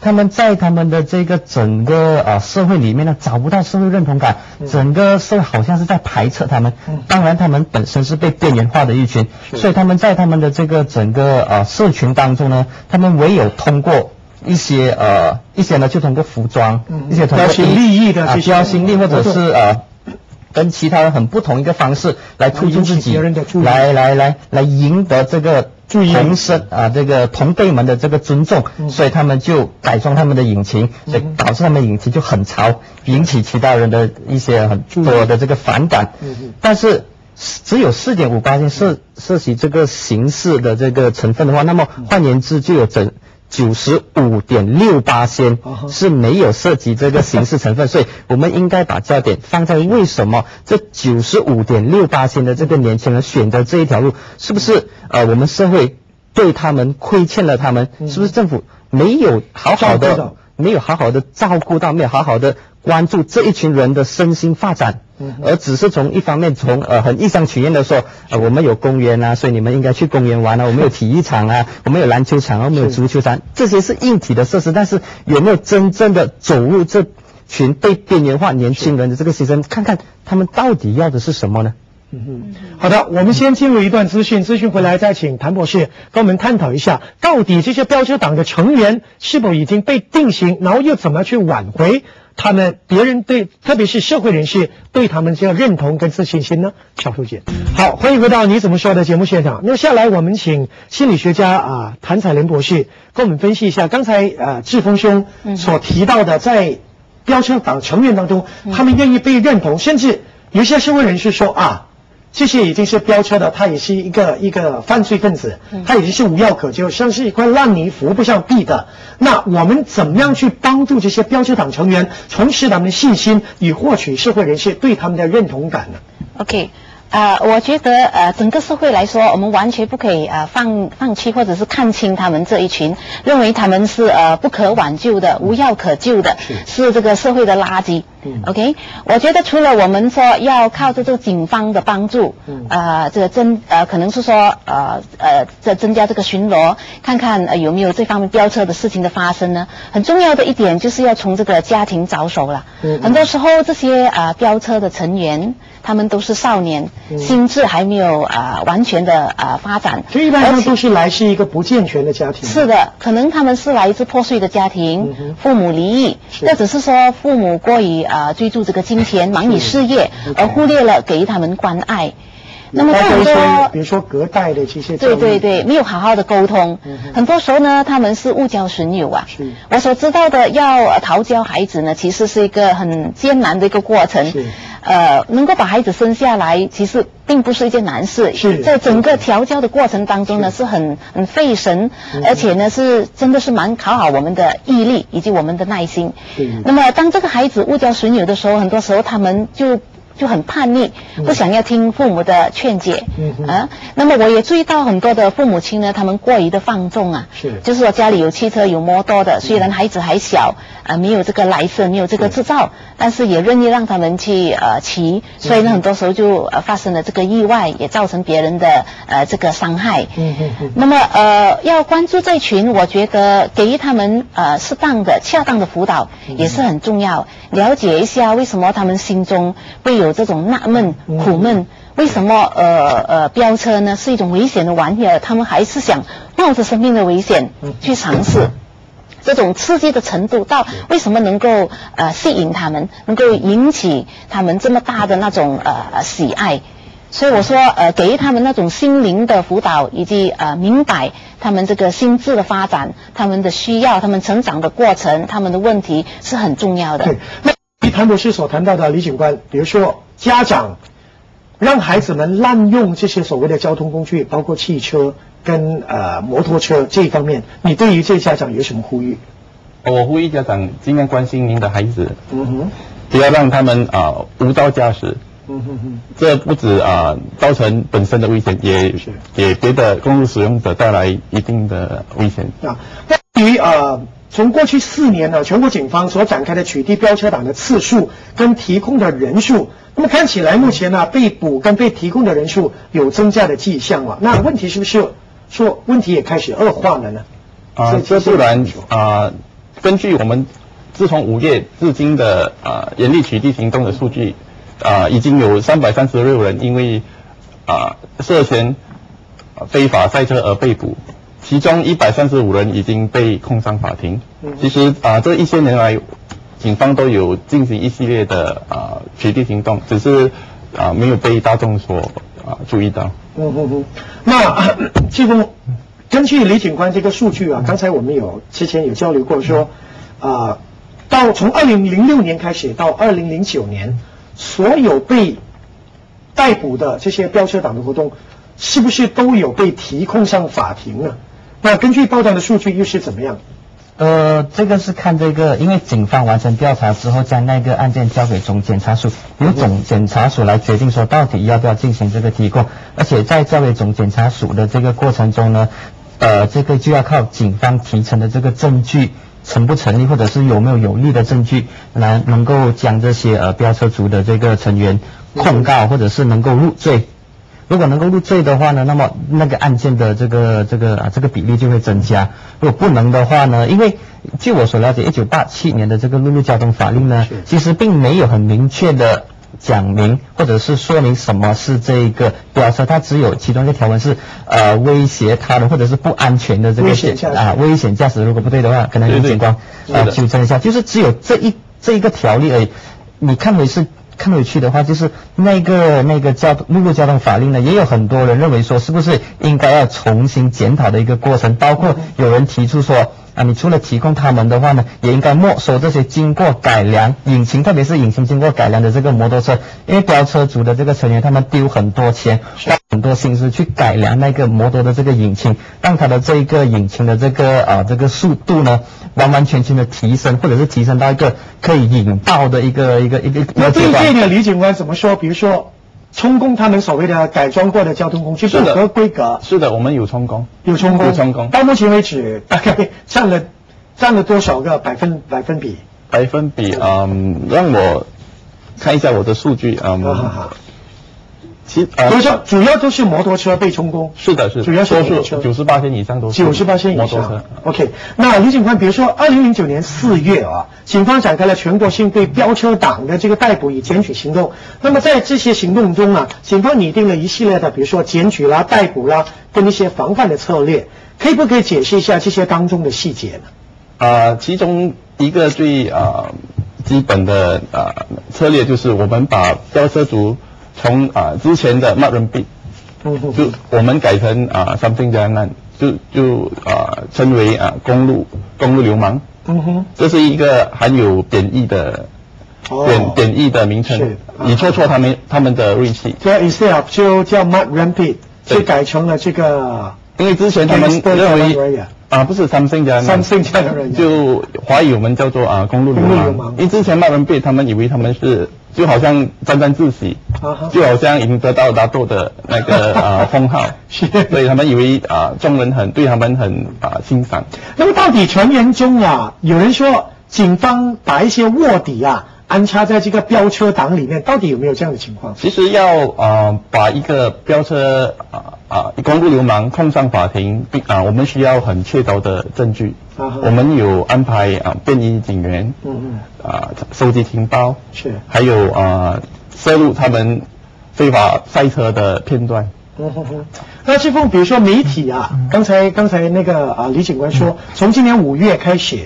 他们在他们的这个整个社会里面呢，找不到社会认同感，整个社会好像是在排斥他们。当然，他们本身是被边缘化的一群，所以他们在他们的这个整个社群当中呢，他们唯有通过一些呢，就通过服装，一些通过标新立异的标新立异，或者是跟其他人很不同一个方式来突出自己，来赢得这个这个同辈们的这个尊重，所以他们就改装他们的引擎，所以导致他们引擎就很潮，引起其他人的一些很多的这个反感。但是只有4.5%涉及这个刑事的这个成分的话，那么换言之就有95.6%是没有涉及这个刑事成分，所以我们应该把焦点放在为什么这95.6%的这个年轻人选择这一条路，是不是我们社会对他们亏欠了他们，是不是政府没有好好的照顾到，没有好好的关注这一群人的身心发展，而只是从一方面很一厢情愿的说我们有公园啊，所以你们应该去公园玩啊，我们有体育场啊，我们有篮球场啊，我们有足球场，这些是硬体的设施，但是有没有真正的走入这群被边缘化年轻人的这个心声，看看他们到底要的是什么呢？ 好的，我们先进入一段资讯回来再请谭博士跟我们探讨一下，到底这些飙车党的成员是否已经被定型，然后又怎么去挽回他们别人对，特别是社会人士对他们这个认同跟自信心呢？小树姐，好，欢迎回到你怎么说的节目现场。那下来我们请心理学家谭彩莲博士跟我们分析一下刚才志峰兄所提到的，在飙车党成员当中，他们愿意被认同，甚至有些社会人士说这些已经是飙车的，他也是一个犯罪分子，他已经是无药可救，像是一块烂泥扶不上壁的。那我们怎么样去帮助这些飙车党成员重拾他们的信心，以获取社会人士对他们的认同感呢 ？OK。我觉得整个社会来说，我们完全不可以放弃或者是看轻他们这一群，认为他们是不可挽救的、无药可救的，是这个社会的垃圾。OK， 我觉得除了我们说要靠着这个警方的帮助，可能是说增加这个巡逻，看看有没有这方面飙车的事情的发生呢？很重要的一点就是要从这个家庭着手了。很多时候这些飙车的成员，他们都是少年，心智还没有完全的发展， 所以一般上都是来自一个不健全的家庭。 是的，可能他们是来自破碎的家庭，父母离异，或者是说父母过于追逐这个金钱，忙于事业，而忽略了给他们关爱。那么很多， 比如说隔代的这些， 对，没有好好的沟通，很多时候呢，他们是误交损友啊。我所知道的，要调教孩子呢，其实是一个很艰难的一个过程。能够把孩子生下来，其实并不是一件难事。在整个调教的过程当中呢，是很费神，而且呢是真的是蛮考好我们的毅力以及我们的耐心。那么当这个孩子误交损友的时候，很多时候他们就很叛逆，不想要听父母的劝解。那么我也注意到很多的父母亲呢，他们过于的放纵就是说家里有汽车有摩托的，虽然孩子还小没有这个license，没有这个执照，但是也愿意让他们去骑，所以呢很多时候就发生了这个意外，也造成别人的这个伤害。那么要关注这群，我觉得给予他们适当的恰当的辅导也是很重要，了解一下为什么他们心中会有这种纳闷苦闷，为什么飙车呢是一种危险的玩意儿，他们还是想冒着生命的危险去尝试，这种刺激的程度到为什么能够吸引他们，能够引起他们这么大的那种喜爱。所以我说给予他们那种心灵的辅导，以及明白他们这个心智的发展，他们的需要，他们成长的过程，他们的问题是很重要的。 对，那谭博士所谈到的李警官，比如说家长让孩子们滥用这些所谓的交通工具，包括汽车跟摩托车这一方面，你对于这家长有什么呼吁？ 我呼吁家长尽量关心您的孩子，不要让他们无照驾驶。这不止造成本身的危险，也给别的公路使用者带来一定的危险。 对于从过去4年呢，全国警方所展开的取缔飙车党的次数跟提控的人数，那么看起来目前呢，被捕跟被提控的人数有增加的迹象了。那问题是不是说问题也开始恶化了呢？ 这不然根据我们自从5月至今的严厉取缔行动的数据，已经有336人因为涉嫌非法赛车而被捕，其中135人已经被控上法庭。其实这一些年来，警方都有进行一系列的取缔行动，只是没有被大众所注意到。 那季风，根据李警官这个数据刚才我们之前有交流过说，从2006年开始到2009年，所有被逮捕的这些飙车党的活动，是不是都有被提控上法庭呢？那根据报道的数据又是怎么样？ 这个是看这个，因为警方完成调查之后，将那个案件交给总检察署，由总检察署来决定说到底要不要进行这个提控，而且在交给总检察署的这个过程中呢，这个就要靠警方提呈的这个证据成不成立，或者是有没有有力的证据来能够将这些飙车族的这个成员控告，或者是能够入罪。如果能够入罪的话呢，那么那个案件的这个比例就会增加。如果不能的话呢，因为据我所了解，1987年的这个陆路交通法令呢，其实并没有很明确的讲明或者是说明什么是这个飙车，它只有其中一个条文是威胁他人或者是不安全的这个危险驾驶。如果不对的话，可能有警官纠正一下，就是只有这一个条例而已。你看回去的话，就是那个陆路交通法令呢，也有很多人认为说，是不是应该要重新检讨的一个过程，包括有人提出说，你除了提供他们的话呢，也应该没收这些经过改良引擎，特别是引擎经过改良的这个摩托车，因为飙车族的这个成员，他们丢很多钱，花很多心思去改良那个摩托的这个引擎，让它的这个引擎的这个速度呢，完完全全的提升，或者是提升到一个可以引爆的一个那对这个李警官怎么说？比如说充公他们所谓的改装过的交通工具不合规格。 是的，我们有充公。 有充公。到目前为止，大概占了多少个百分比？ 让我看一下我的数据。 主要都是摩托车被充公。 是的，主要是摩托车，98%以上都是 98%以摩托车。 OK， 那李警官，比如说2009年4月警方展开了全国性对飙车党的这个逮捕与检举行动。那么在这些行动中警方拟定了一系列的，比如说检举啦、逮捕啦，跟一些防范的策略，可不可以解释一下这些当中的细节呢？ 其中一个最基本的策略就是我们把飙车族从之前的 mud run beat， 就我们改成something jalan， 就称为公路流氓。这是一个含有贬义的名称，以挫他们的锐气。 这 instead 就叫 mud run beat， 就改成了这个。 因为之前他们认为不是something jalan， 就华语我们叫做公路流氓。因为之前 mud run beat 他们以为他们是就好像沾沾自喜，就好像已经得到拿豆的那个封号，所以他们以为众人对他们很欣赏。 那么到底成员中有人说警方把一些卧底安插在这个飙车党里面，到底有没有这样的情况？ 其实要把一个飙车公路流氓控上法庭，我们需要很确凿的证据。我们有安排便衣警员，收集情报，还有摄入他们非法赛车的片段。 那季风，比如说媒体刚才那个李警官说，从今年5月开始。